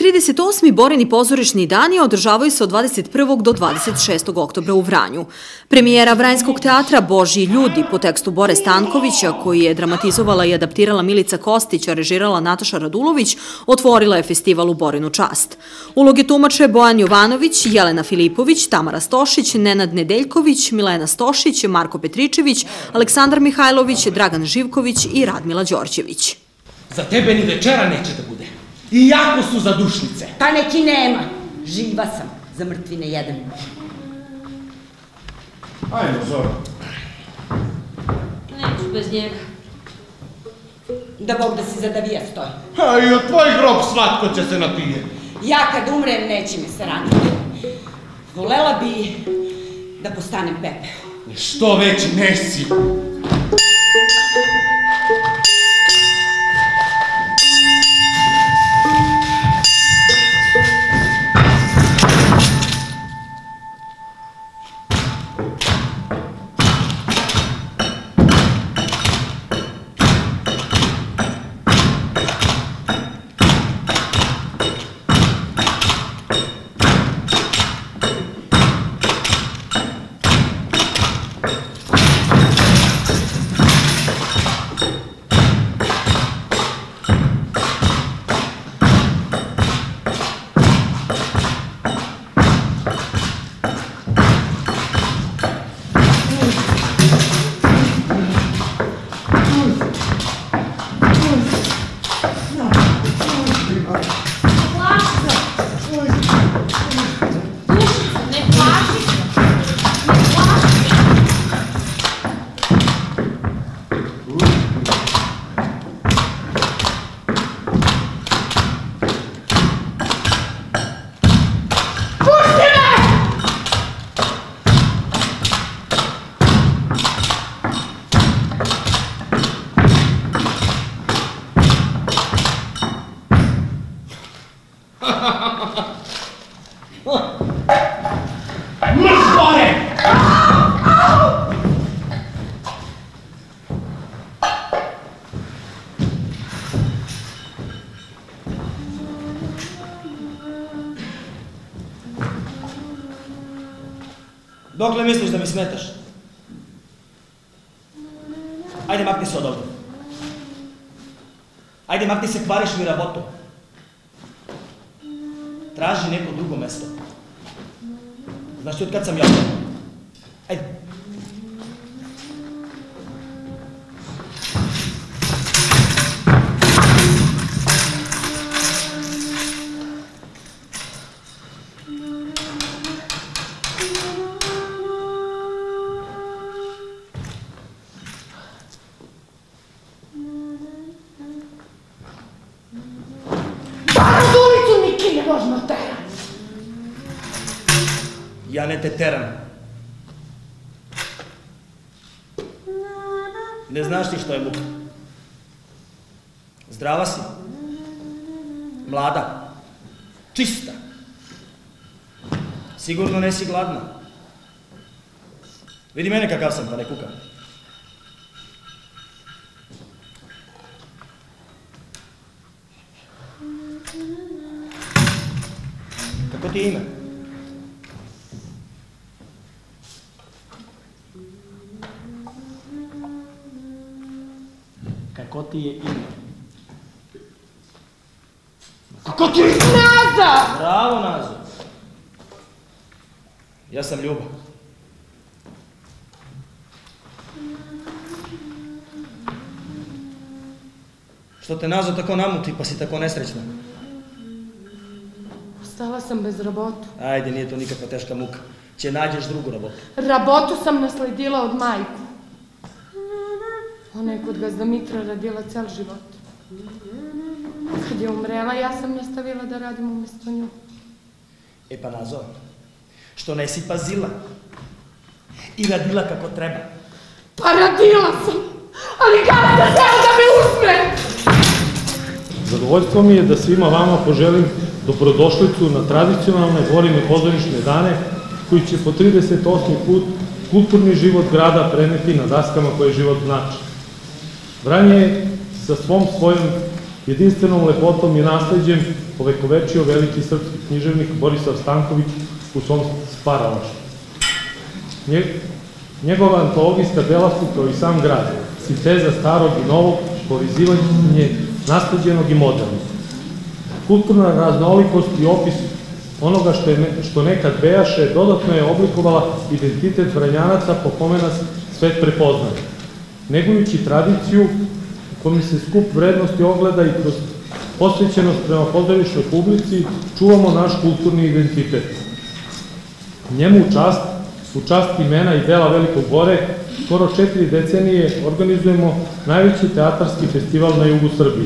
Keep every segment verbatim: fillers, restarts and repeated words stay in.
trideset osmi Borini pozorišni dani održavaju se od dvadeset prvog do dvadeset šestog oktobra u Vranju. Premijera Vranjskog teatra Božji ljudi po tekstu Bore Stankovića, koji je dramatizovala i adaptirala Milica Kostić, a režirala Nataša Radulović, otvorila je festival u Borinu čast. Uloge tumače Bojan Jovanović, Jelena Filipović, Tamara Stošić, Nenad Nedeljković, Milena Stošić, Marko Petričević, Aleksandar Mihajlović, Dragan Živković i Radmila Đorđević. Za tebe ni večera neće da bude. I jako su za dušnice. Pa neki nema. Živa sam. Za mrtvine jedan. Ajmo, Zora. Neću bez njega. Da Bog da si zadavija stoji. A i od tvoj grob svatko će se napije. Ja kad umrem neće me se raniti. Volela bi da postanem pepeo. Što već nesi. Dokle misliš da mi smetaš? Ajde, makni se od ovdje. Ajde, makni se, kvariš mi rabotu. Traži neko drugo mesto. Znaš ti od kad sam ja? Ajde. Ja ne te teram. Ne znaš ti što je muka. Zdrava si. Mlada. Čista. Sigurno nesi gladna. Vidi mene kakav sam, pa ne kukam. Kako ti je ime? Kako ti je ime? Kako ti je ime? Naza! Bravo, Nazo. Ja sam Ljuba. Što te Nazo tako namuti, pa si tako nesrećna? Ostala sam bez rabotu. Ajde, nije to nikakva teška muka. Će nađeš drugu rabotu. Rabotu sam nasledila od majku. Ona je kod gazda Mitra radila cel život. Kad je umrela, ja sam nastavila da radim umjesto nju. E pa Nazo, što nesi pazila i radila kako treba. Pa radila sam, ali gazda hteo da me uzme! Zadovoljstvo mi je da svima vama poželim dobrodošlicu na tradicionalne Borine pozorišne dane, koji će po trideset osmi put kulturni život grada preneti na daskama koje život znači. Vranje je sa svom svojom Jedinstvenom lepotom i nasleđem ovekovečio veliki srpski književnik Borislav Stanković u svom Sparalaštvu. Njegova antologijska dela su, kao i sam grad, sinteza starog i novog, povezivanje nasleđenog i modernog. Kulturna raznolikost i opis onoga što, je, što nekad bejaše dodatno je oblikovala identitet Vranjanaca po kome nas svet prepoznaje. Negujući tradiciju u kome se skup vrednosti ogleda i kroz posvećenost prema pozorišnoj publici, čuvamo naš kulturni identitet. Njemu u čast, u čast imena i dela Velikog Bore, skoro četiri decenije organizujemo najveći teatarski festival na jugu Srbije.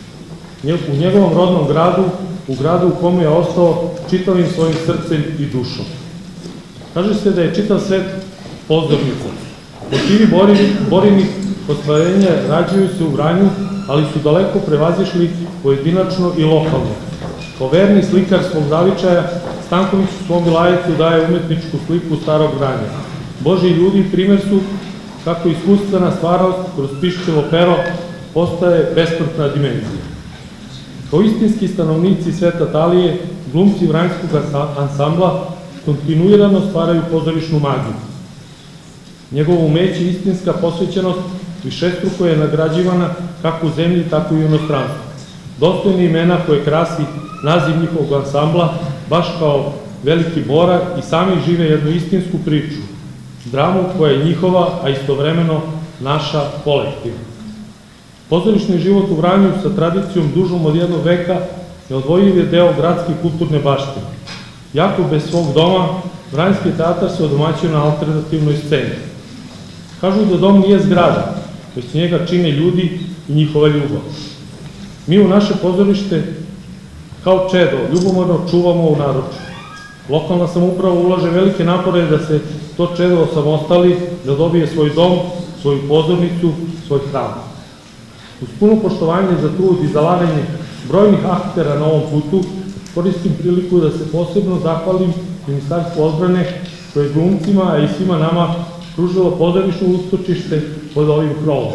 U njegovom rodnom gradu, u gradu u kome je ostao čitavim svojim srcem i dušom. Kaže se da je čitav svet pozornica. Motivi Borinih ostvarenja rađaju se u Vranju, ali su daleko prevazišli pojedinačno i lokalno. Kao verni slikar svog zavičaja, Stanković u svom vilajetu daje umetničku sliku starog Vranja. Božji ljudi primer su kako iskustvena stvarnost kroz piščevo pero postaje besplatna dimenzija. Kao istinski stanovnici sveta Talije, glumci vranjskog ansambla kontinuirano stvaraju pozorišnu magiju. Njegovo umeće i istinska posvećenost višestruko je nagrađivana kako u zemlji, tako i u inostranstvu. Dostojne imena koje krasi naziv njihovog ansambla, baš kao Veliki Bora, i sami žive jednu istinsku priču, dramu koja je njihova, a istovremeno naša kolektivna. Pozorišni život u Vranju sa tradicijom dužom od jednog veka neodvojiv je deo gradske kulturne baštine. Jako bez svog doma, Vranjski teatar se odomaćio na alternativnoj sceni. Kažu da dom nije zgrada, već njega čine ljudi i njihova ljubav. Mi u naše pozorište kao čedo ljubomorno čuvamo u naručju. Lokalna samouprava ulaže velike napore da se to čedo osamostali, da dobije svoj dom, svoju pozornicu, svoj hram. Uz puno poštovanje za trud i zalaganje brojnih aktera na ovom putu, koristim priliku da se posebno zahvalim Ministarstvu odbrane koje je glumcima, a i svima nama pružilo pozorišno ustočište pod ovim krovom.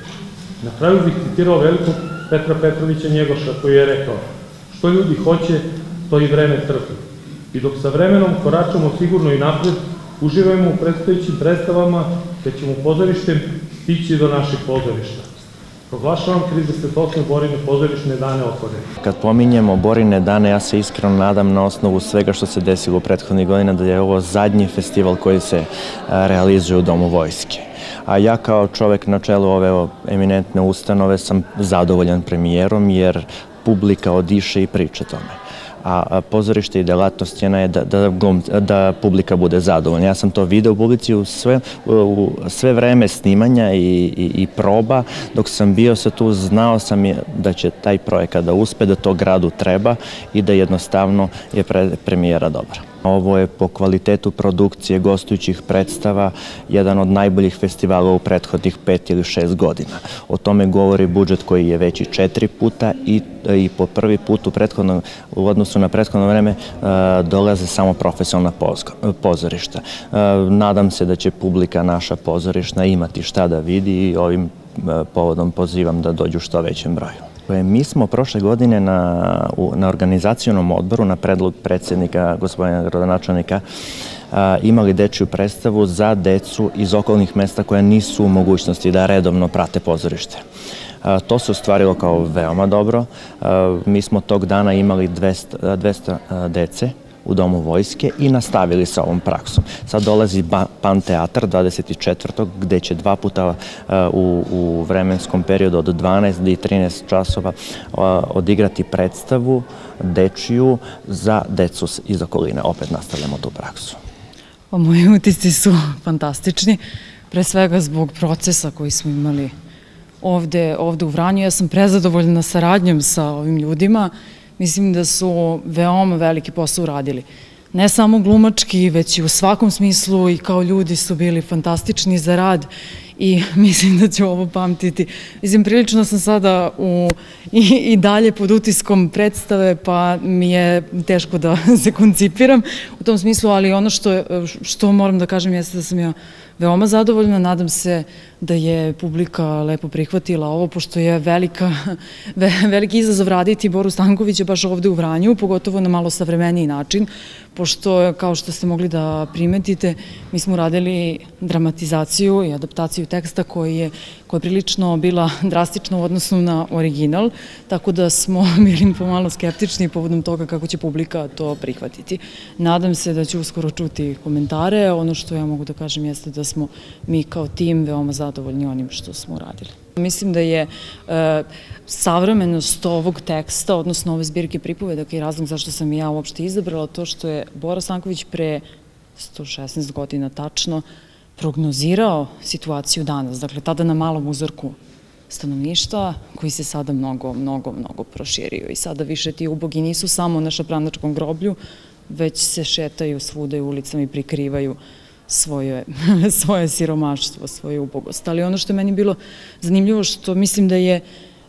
Na kraju bih citirao velikog Petra Petrovića Njegoša koji je rekao: što ljudi hoće, to i vreme trpi. I dok sa vremenom koračamo sigurno i napred, uživajmo u predstojećim predstavama, te ćemo pozorištem stići do naših pozorišta. Proglašavam trideset osme Borine pozorišne dane otvorene. Kad pominjemo Borine dane, ja se iskreno nadam na osnovu svega što se desilo u prethodnih godina da je ovo zadnji festival koji se realizuje u Domu vojske. A ja kao čovek na čelu ove eminentne ustanove sam zadovoljan premijerom jer publika odiše i priča tome. A pozorište i delatnost njena je da, da, da publika bude zadovoljna. Ja sam to video u publici u sve, u sve vreme snimanja i, i, i proba. Dok sam bio sa tu, znao sam je da će taj projekat da uspe, da to gradu treba i da jednostavno je pre, premijera dobra. Ovo je po kvalitetu produkcije gostujućih predstava jedan od najboljih festivala u prethodnih pet ili šest godina. O tome govori budžet koji je veći četiri puta i, i po prvi put u, u odnosu na prethodno vreme dolaze samo profesionalna pozorišta. Nadam se da će publika naša pozorišna imati šta da vidi i ovim povodom pozivam da dođu što većem broju. Mi smo prošle godine na, na organizacionom odboru na predlog predsjednika, gospodina gradonačelnika, imali dečju predstavu za decu iz okolnih mesta koja nisu u mogućnosti da redovno prate pozorište. To se ostvarilo kao veoma dobro. Mi smo tog dana imali dvesta dece u Domu vojske i nastavili sa ovom praksom. Sad dolazi Pan teatar dvadeset četvrtog gde će dva puta u, u vremenskom periodu od dvanaest do trinaest časova odigrati predstavu dečiju za decu iz okoline. Opet nastavljamo tu praksu. Moji utisci su fantastični, pre svega zbog procesa koji smo imali ovde, ovde u Vranju. Ja sam prezadovoljna saradnjom sa ovim ljudima. Mislim da su veoma veliki posao uradili. Ne samo glumački, već i u svakom smislu i kao ljudi su bili fantastični za rad i mislim da ću ovo pamtiti. Mislim, prilično sam sada u, i, i dalje pod utiskom predstave, pa mi je teško da se koncipiram u tom smislu, ali ono što, što moram da kažem jeste da sam ja veoma zadovoljna. Nadam se da je publika lepo prihvatila ovo, pošto je velika, veliki izazov raditi Boru Stankovića baš ovde u Vranju, pogotovo na malo savremeniji način, pošto, kao što ste mogli da primetite, mi smo radili dramatizaciju i adaptaciju teksta koji je, koja je prilično bila drastična u odnosu na original, tako da smo bili pomalo skeptični povodom toga kako će publika to prihvatiti. Nadam se da ću uskoro čuti komentare. Ono što ja mogu da kažem jeste da smo mi kao tim veoma zadovoljni onim što smo uradili. Mislim da je e, savremenost ovog teksta, odnosno ove zbirke pripovedaka i razlog zašto sam ja uopšte izabrala to što je Bora Stanković pre sto šesnaest godina tačno prognozirao situaciju danas, dakle tada na malom uzorku stanovništva koji se sada mnogo, mnogo, mnogo proširio i sada više ti ubogi nisu samo na Šapranačkom groblju, već se šetaju svuda i ulicama i prikrivaju svoje, svoje siromaštvo, svoju ubogost. Ali ono što je meni bilo zanimljivo, što mislim da je,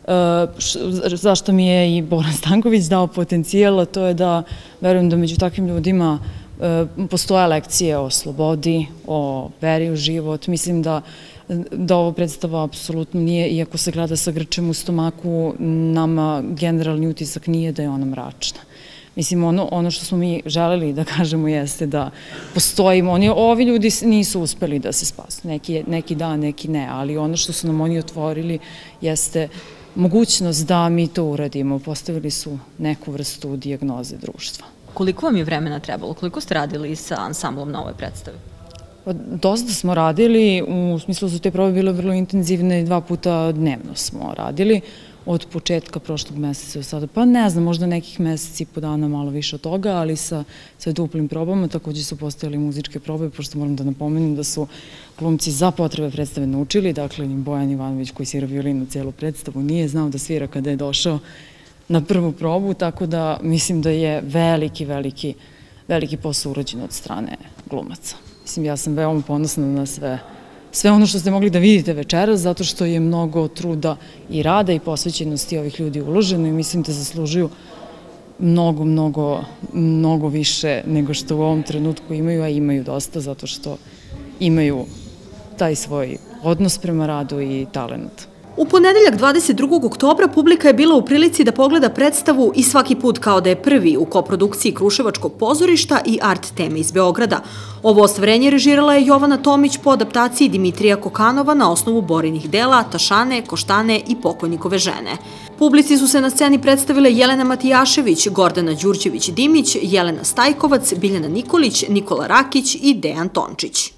zašto mi je i Bora Stanković dao potencijal, a to je da verujem da među takvim ljudima postoje lekcije o slobodi, o veri u život. Mislim da da ovo predstava apsolutno nije, iako se gleda sa grčem u stomaku, nama generalni utisak nije da je ona mračna. Mislim, ono, ono što smo mi želeli da kažemo jeste da postojimo, oni, ovi ljudi nisu uspeli da se spasu, neki, neki da, neki ne, ali ono što su nam oni otvorili jeste mogućnost da mi to uradimo, postavili su neku vrstu dijagnoze društva. Koliko vam je vremena trebalo, koliko ste radili sa ansamblom na ovoj predstavi? Dosta smo radili, u smislu da su te probe bile vrlo intenzivne, dva puta dnevno smo radili, od početka prošlog meseca do sada, pa ne znam, možda nekih meseci i po dana malo više od toga, ali sa, sa duplim probama, takođe su postojali muzičke probe, pošto moram da napomenem da su glumci za potrebe predstave naučili, dakle Bojan Ivanović koji svira violinu celu predstavu nije znao da svira kada je došao na prvu probu, tako da mislim da je veliki, veliki, veliki posao urađen od strane glumaca. Mislim, ja sam veoma ponosna na sve, sve ono što ste mogli da vidite večeras, zato što je mnogo truda i rada i posvećenosti ovih ljudi uloženo i mislim da zaslužuju mnogo, mnogo, mnogo više nego što u ovom trenutku imaju, a imaju dosta, zato što imaju taj svoj odnos prema radu i talent. U ponedeljak dvadeset drugog oktobra publika je bila u prilici da pogleda predstavu I svaki put kao da je prvi u koprodukciji Kruševačkog pozorišta i Art Teme iz Beograda. Ovo ostvarenje režirala je Jovana Tomić po adaptaciji Dimitrija Kokanova na osnovu Borinih dela Tašane, Koštane I pokojnikove žene. Publici su se na sceni predstavile Jelena Matijašević, Gordana Đurđević-Dimić, Jelena Stajkovac, Biljana Nikolić, Nikola Rakić I Dejan Tončić.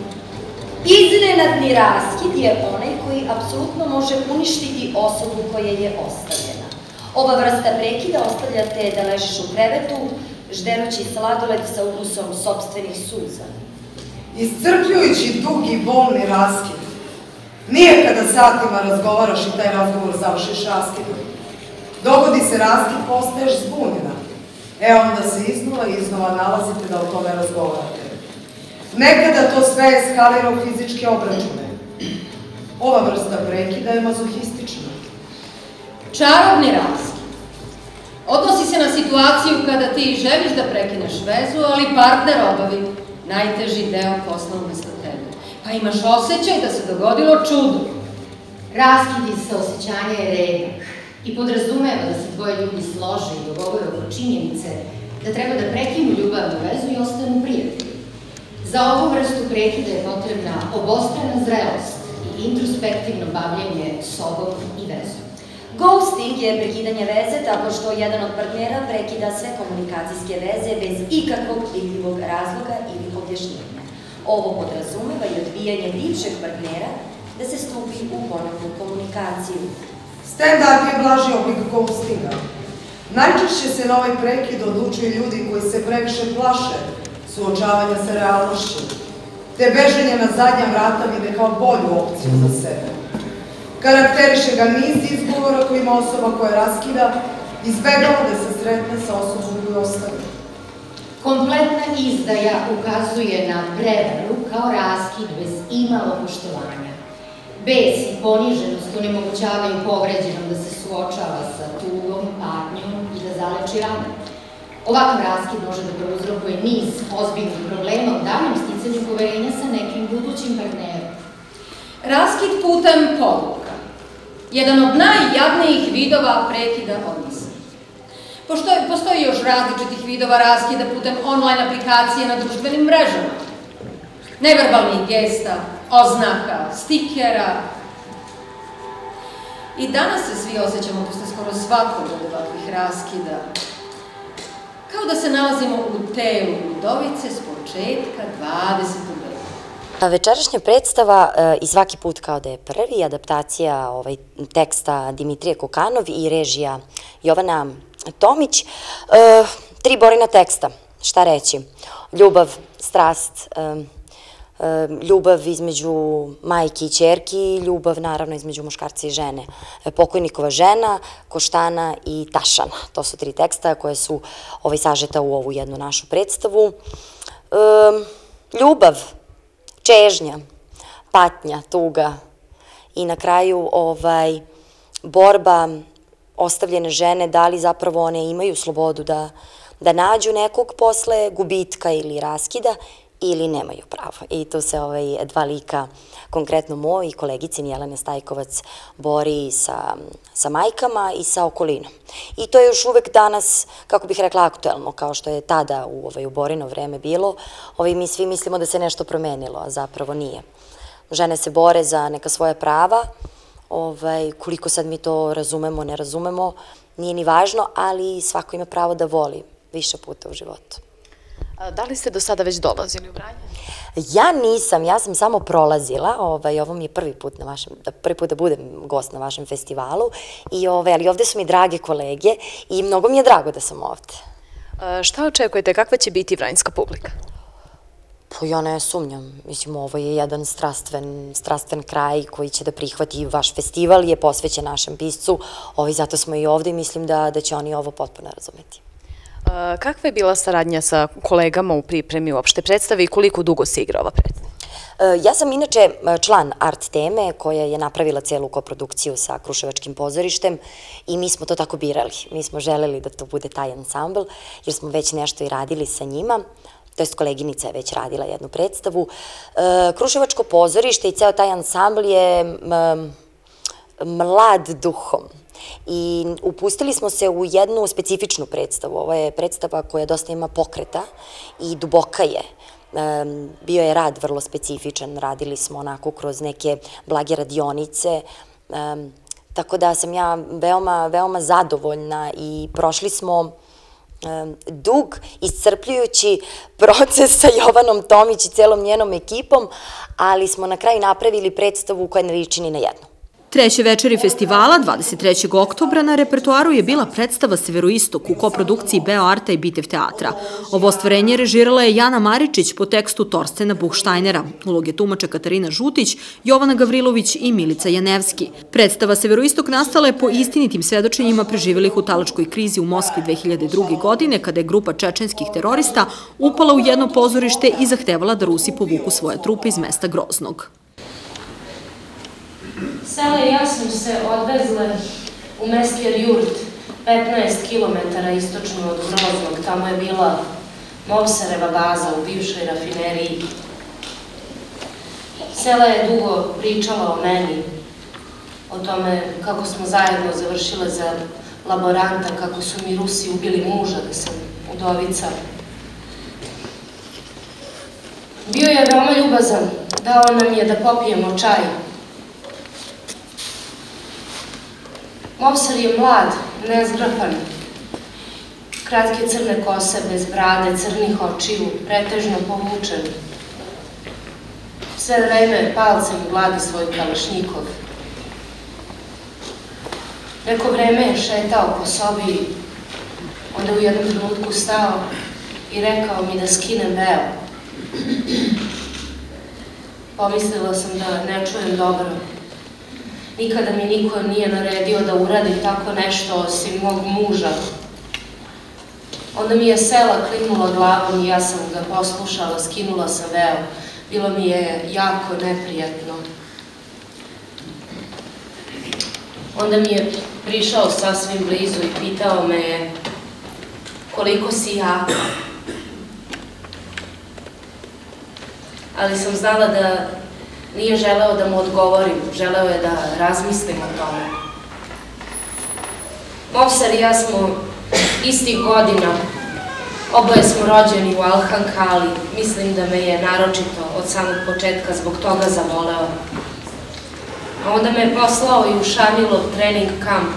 Iznenadni raskid je onaj koji apsolutno može uništiti osobu koja je ostavljena. Ova vrsta prekida ostavlja te da ležiš u krevetu, žderući sladoled sa ukusom sopstvenih suza. Iscrpljujući dug I bolni raskid. Nije kada satima razgovaraš I taj razgovor završiš raskidom. Dogodi se raskid, postaješ zbunjena. E onda se iznova I iznova nalazite da o tome razgovarate. Nekada to sve eskalira u fizičke obračune. Ova vrsta prekida je mazohistična. Čarobni raskid. Odnosi se na situaciju kada ti želiš da prekineš vezu, ali partner obavi najteži deo posla umesto tebe. Pa imaš osjećaj da se dogodilo čudo. Raskid iz saosećanja je redak I podrazumeva da se dvoje ljudi slože I dogovore oko činjenice da treba da prekinu ljubavnu vezu I ostanu prijatelji. Za ovu vrstu prekida je potrebna obostrana zrelost I introspektivno bavljenje sobom I vezom. Ghosting je prekidanje veze tako što jedan od partnera prekida sve komunikacijske veze bez ikakvog vidljivog razloga ili objašnjenja. Ovo podrazumeva I odbijanje bivšeg partnera da se stupi u ponovnu komunikaciju. Stand-up je blaži oblik ghostinga. Najčešće se na ovaj prekid odlučuju ljudi koji se previše plaše suočavanja sa realnošću, te beženje na zadnja vrata vide kao bolju opciju za sebe. Karakteriše ga niz izgovora kojima osoba koja raskida izbegava da se sretne sa osobom koju ostavi. Kompletna izdaja ukazuje na prevaru kao raskid bez imalo poštovanja. Bes I poniženost onemogućavaju povređenom da se suočava sa tugom, patnjom I da zaleči rane. Ovakav raskid može da prouzrokuje niz ozbiljnih problema u daljem sticanju poverenja sa nekim budućim partnerom. Raskid putem poruka. Jedan od najjadnijih vidova prekida odnosa. Postoji još različitih vidova raskida putem online aplikacije na društvenim mrežama. Neverbalnih gesta, oznaka, stikera. I danas se svi osjećamo posle skoro svakog od ovakvih raskida. Kao da se nalazimo u telu Udovice s početka dvadesetog veka. Večerašnja predstava i svaki put kao da je prvi, adaptacija teksta Dimitrije Kokanov i režija Jovana Tomić. Tri Borina teksta, šta reći? Ljubav, strast, ljubav između majke i ćerki, ljubav naravno između muškarca i žene. Pokojnikova žena, Koštana i Tašana. To su tri teksta koje su sažeta u ovu jednu našu predstavu. Ljubav, čežnja, patnja, tuga i na kraju borba ostavljene žene, da li zapravo one imaju slobodu da nađu nekog posle gubitka ili raskida ili nemaju pravo. I tu se dva lika, konkretno moj i kolegicin Jelena Stajkovac, bori sa majkama i sa okolinom. I to je još uvek danas, kako bih rekla, aktuelno, kao što je tada u Borino vreme bilo. Mi svi mislimo da se nešto promenilo, a zapravo nije. Žene se bore za neka svoja prava, koliko sad mi to razumemo, ne razumemo, nije ni važno, ali svako ima pravo da voli više puta u životu. Da li ste do sada već dolazili u Vranje? Ja nisam, ja sam samo prolazila, ovo mi je prvi put na vašem, prvi put da budem gost na vašem festivalu, ali ovde su mi drage kolege i mnogo mi je drago da sam ovde. Šta očekujete, kakva će biti vranjska publika? Pa ja ne sumnjam, mislim ovo je jedan strastven kraj koji će da prihvati vaš festival, je posvećen našem piscu, zato smo i ovde i mislim da će oni ovo potpuno razumeti. Kakva je bila saradnja sa kolegama u pripremi uopšte predstave i koliko dugo se igra ova predstava? Ja sam inače član Art Teme koja je napravila celu koprodukciju sa Kruševačkim pozorištem i mi smo to tako birali. Mi smo želeli da to bude taj ansambl jer smo već nešto i radili sa njima, to jest koleginica je već radila jednu predstavu. Kruševačko pozorište i ceo taj ansambl je mlad duhom. I upustili smo se u jednu specifičnu predstavu. Ovo je predstava koja dosta ima pokreta i duboka je. Bio je rad vrlo specifičan, radili smo onako kroz neke blage radionice, tako da sam ja veoma zadovoljna i prošli smo dug, iscrpljujući proces sa Jovanom Tomić i celom njenom ekipom, ali smo na kraju napravili predstavu koja ne liči ni na jednu. Treće večeri festivala, dvadeset trećeg oktobra, na repertoaru je bila predstava Severoistok u koprodukciji Beo Arta i Bitev teatra. Ovo ostvarenje režirala je Jana Maričić po tekstu Torstena Buchsteinera. Uloge tumača Katarina Žutić, Jovana Gavrilović i Milica Janevski. Predstava Severoistok nastala je po istinitim svedočenjima preživelih u talačkoj krizi u Moskvi dve hiljade druge. godine, kada je grupa čečenskih terorista upala u jedno pozorište i zahtevala da Rusi povuku svoje trupe iz mesta Groznog. Sela i ja sam se odvezle u Meskjer jurt, petnaest kilometara istočno od Groznog. Tamo je bila Movsareva baza u bivšoj rafineriji. Sela je dugo pričala o meni, o tome kako smo zajedno završile za laboranta, kako su mi Rusi ubili muža, da sam udovica. Bio je veoma ljubazan, dao nam je da popijemo čaj. Movsar je mlad, nezgrafan, kratke crne kose, bez brade, crnih očiju, pretežno povučen. Sve vreme palcem gladi svoj kalašnjikov. Neko vreme je šetao po sobi, onda u jednom trenutku stao i rekao mi da skinem veo. Pomislila sam da ne čujem dobro. Nikada mi niko nije naredio da uradim tako nešto osim mog muža. Onda mi je Sela klimnula glavom i ja sam ga poslušala, skinula sam veo. Bilo mi je jako neprijatno. Onda mi je prišao sasvim blizu i pitao me je koliko si jaka. Ali sam znala da Nije želeo da mu odgovorim, želeo je da razmislim o tome. Mopsar i ja smo istih godina, oboje smo rođeni u Alhankali, mislim da me je naročito od samog početka zbog toga zavoleo. A onda me je poslao i u Šamilov trening kamp.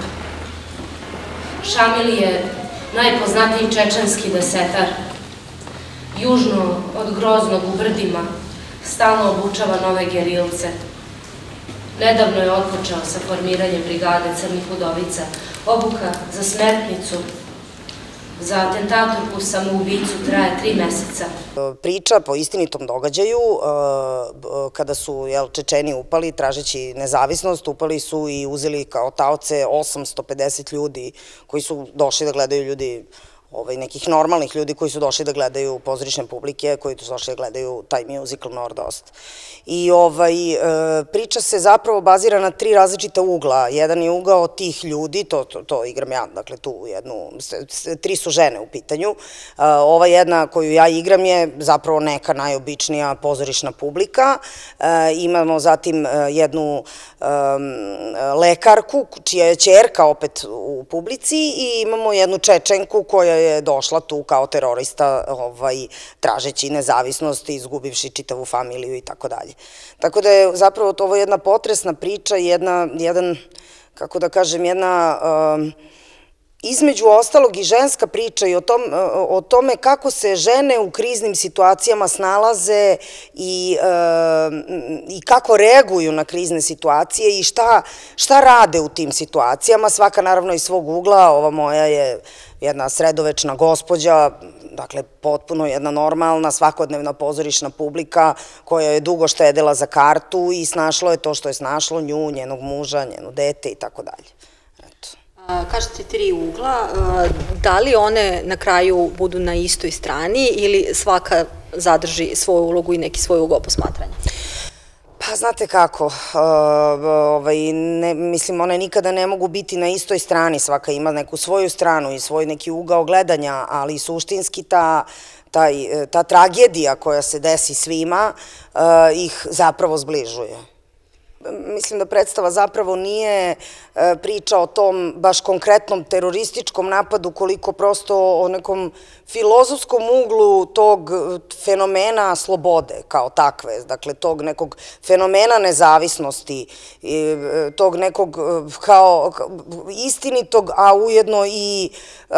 Šamil je najpoznatiji čečenski desetar. Južno od Groznog u Brdima stalno obučava nove gerilce. Nedavno je otpočeo sa formiranjem brigade Crnih udovica. Obuka za Smertnicu, za atentatorku samoubicu traje tri meseca. Priča po istinitom događaju, kada su Čečeni upali, tražeći nezavisnost, upali su i uzeli kao taoce osamsto pedeset ljudi koji su došli da gledaju ljudi, nekih normalnih ljudi koji su došli da gledaju pozorišne publike, koji su došli da gledaju taj musical Nordost. I priča se zapravo bazira na tri različita ugla. Jedan je ugao tih ljudi, to igram ja, dakle tu jednu, tri su žene u pitanju. Ova jedna koju ja igram je zapravo neka najobičnija pozorišna publika. Imamo zatim jednu lekarku, čija je ćerka opet u publici, i imamo jednu Čečenku koja je došla tu kao terorista tražeći nezavisnost i izgubivši čitavu familiju i tako dalje. Tako da je zapravo ovo jedna potresna priča, jedan, kako da kažem, jedna između ostalog i ženska priča i o tome kako se žene u kriznim situacijama snalaze i kako reaguju na krizne situacije i šta rade u tim situacijama, svaka naravno iz svog ugla. Ova moja je jedna sredovečna gospođa, dakle potpuno jedna normalna, svakodnevna pozorišna publika koja je dugo štedela za kartu i snašlo je to što je snašlo nju, njenog muža, njeno dete i tako dalje. Kažete tri ugla, da li one na kraju budu na istoj strani ili svaka zadrži svoju ulogu i neki svoj ugao posmatranja? Pa znate kako, mislim, one nikada ne mogu biti na istoj strani, svaka ima neku svoju stranu i svoj neki ugao gledanja, ali suštinski ta tragedija koja se desi svima ih zapravo zbližuje. Mislim da predstava zapravo nije priča o tom baš konkretnom terorističkom napadu, koliko prosto o nekom filozofskom uglu tog fenomena slobode kao takve, dakle tog nekog fenomena nezavisnosti, tog nekog kao istinitog, a ujedno i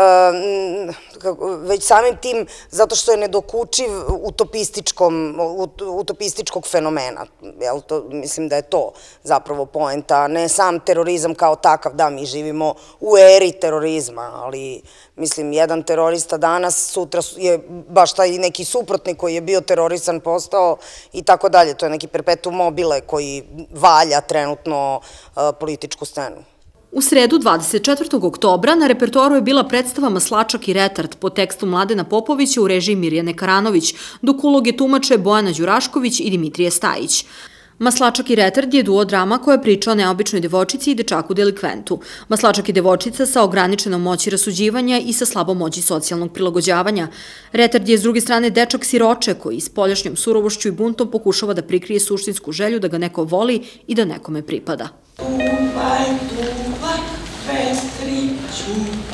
već samim tim zato što je nedokučiv utopističkog fenomena. Mislim da je to zapravo poenta, ne sam terorizam kao takav. Da, mi živimo u eri terorizma, ali mislim, jedan terorista danas, sutra je baš taj neki suprotnik koji je bio terorisan postao i tako dalje. To je neki perpetuum mobile koji valja trenutno političku scenu. U sredu dvadeset četvrtog oktobra na repertoaru je bila predstava Maslačak i retard po tekstu Mladena Popovića u režiji Mirjane Karanović, dok uloge tumače Bojana Đurašković i Dimitrije Stajić. Maslačak i retard je duo drama koja priča o neobičnoj devojčici i dečaku delikventu. Maslačak je devojčica sa ograničenom moći rasuđivanja i sa slabom moći socijalnog prilagođavanja. Retard je s druge strane dečak siroče koji s poljašnjom surovošću i buntom pokušava da prikrije suštinsku želju da ga neko voli i da nekome pripada. Tuvaj, tuvaj, vestriću,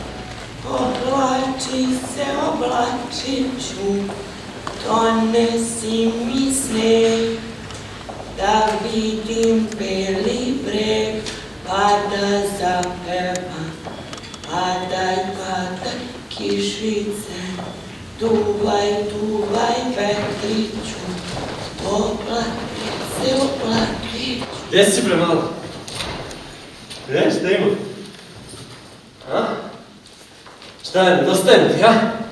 oblači se, oblačiću, donesi mi sneg, da vidim beli breg, pa da zapevam, padaj, padaj, kišice, tuvaj, tuvaj, vetriću, oblati se, oblatiću. Gdje si bre malo? Gdje, šta ima? A? Šta je, nedostajem ti, a?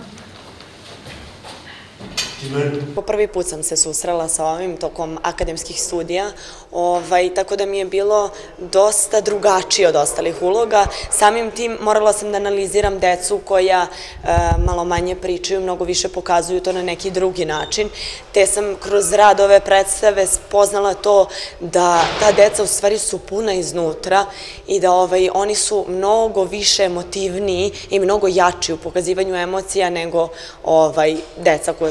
Po prvi put sam se susrela sa ovim tokom akademskih studija, tako da mi je bilo dosta drugačije od ostalih uloga. Samim tim morala sam da analiziram decu koja malo manje pričaju, mnogo više pokazuju to na neki drugi način, te sam kroz rad ove predstave spoznala to da ta deca u stvari su puna iznutra i da oni su mnogo više emotivniji i mnogo jači u pokazivanju emocija nego deca koje su zdrave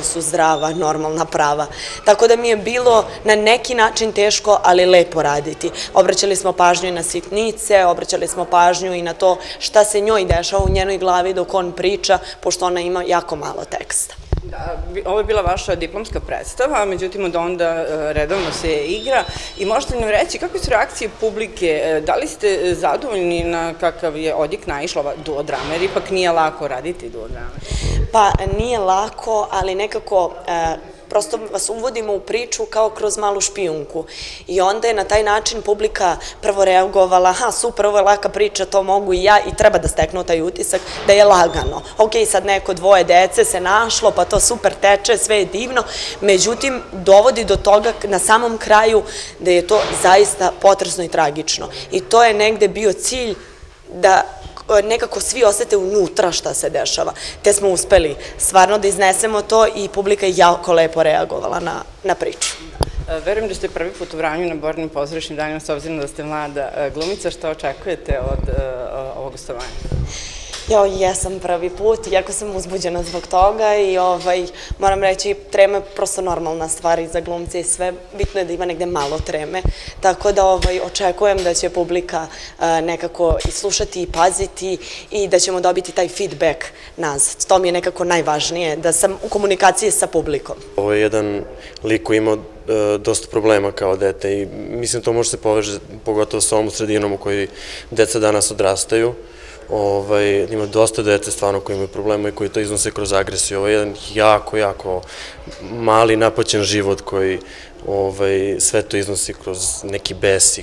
prava, normalna prava. Tako da mi je bilo na neki način teško, ali lepo raditi. Obraćali smo pažnju i na sitnice, obraćali smo pažnju i na to šta se njoj dešava u njenoj glavi dok on priča, pošto ona ima jako malo teksta. Da, ovo je bila vaša diplomska predstava, međutim od onda redovno se igra i možete nam reći kakve su reakcije publike, da li ste zadovoljni na kakav je odjek naišla ova duodrama, jer ipak nije lako raditi duodrame? Pa nije lako, ali nekako prosto vas uvodimo u priču kao kroz malu špijunku i onda je na taj način publika prvo reagovala, aha, super, ovo je laka priča, to mogu i ja i treba da steknu taj utisak da je lagano. Ok, sad neko dvoje dece se našlo, pa to super teče, sve je divno, međutim, dovodi do toga na samom kraju da je to zaista potresno i tragično. I to je negde bio cilj da nekako svi osete unutra šta se dešava. Te smo uspeli stvarno da iznesemo to i publika je jako lepo reagovala na priču. Verujem da ste prvi put u Vranju na Borinim pozorišnim danima, s obzirom da ste mlada glumica. Šta očekujete od ovog gostovanja? Jo, jesam prvi put, jako sam uzbuđena zbog toga i moram reći, trema je prosto normalna stvar i za glumce i sve, bitno je da ima negde malo treme, tako da očekujem da će publika nekako i slušati i paziti i da ćemo dobiti taj feedback nazad. To mi je nekako najvažnije, da sam u komunikaciji sa publikom. Ovo je jedan lik koji imao dosta problema kao dete i mislim to može se poveže pogotovo sa ovom sredinom u kojoj deca danas odrastaju. Ima dosta dece stvarno koji imaju problema i koji to iznose kroz agresiju. Ovo je jedan jako, jako mali napaćen život koji sve to iznosi kroz neki bes,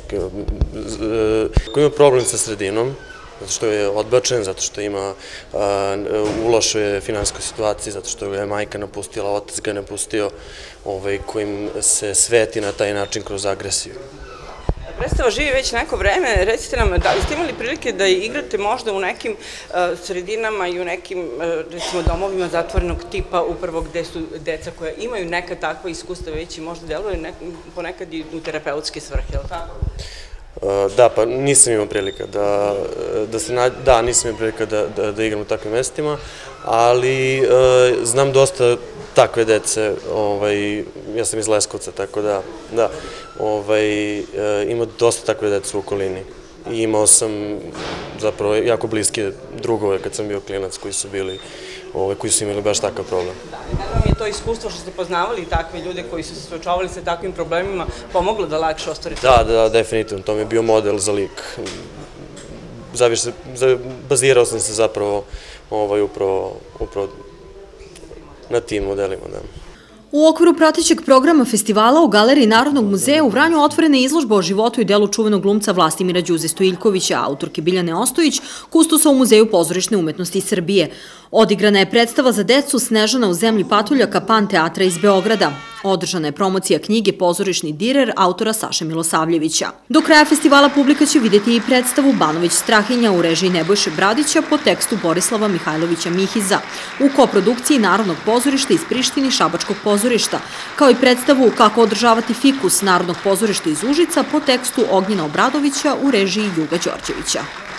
koji ima problem sa sredinom, zato što je odbačen, zato što ima u lošoj finansijskoj situaciji, zato što ga je majka napustila, otac ga napustio, kojim se sveti na taj način kroz agresiju. Predstava živi već neko vreme, recite nam, da li ste imali prilike da igrate možda u nekim sredinama i u nekim, recimo, domovima zatvorenog tipa, upravo gde su deca koja imaju neka takva iskustva već i možda deluju ponekad i u terapeutske svrhe, je li tako? Da, pa nisam imao prilika da se, da, nisam imao prilika da igram u takvim mestima, ali znam dosta takve dece, ja sam iz Leskovca, tako da, da, ima dosta takve dece u okolini i imao sam zapravo jako bliske drugove kad sam bio klinac koji su bili, koji su imali baš takav problem. Da, i da vam je to iskustvo što ste poznavali takve ljude koji su se suočavali sa takvim problemima pomoglo da lakše ostvarite? Da, da, definitivno, to mi je bio model za lik. Bazirao sam se zapravo upravo na tim modelima, da. U okviru pratećeg programa festivala u Galeriji Narodnog muzeja u Vranju otvorena je izložba o životu i delu čuvenog glumca Vlastimira Đuze Stojiljkovića, autorke Biljane Ostojić, kustosa u Muzeju pozorišne umetnosti Srbije. Odigrana je predstava za decu Snežana u zemlji patuljaka Pan teatra iz Beograda. Održana je promocija knjige Pozorišni direr autora Saše Milosavljevića. Do kraja festivala publika će vidjeti i predstavu Banović Strahinja u režiji Nebojše Bradića po tekstu Borislava Mihajlovića Mihiza u koprodukciji Narodnog pozorišta iz Prištine i Šabačkog pozorišta, kao i predstavu Kako održavati fikus Narodnog pozorišta iz Užica po tekstu Ognjena Obradovića u režiji Juga Đorđevića.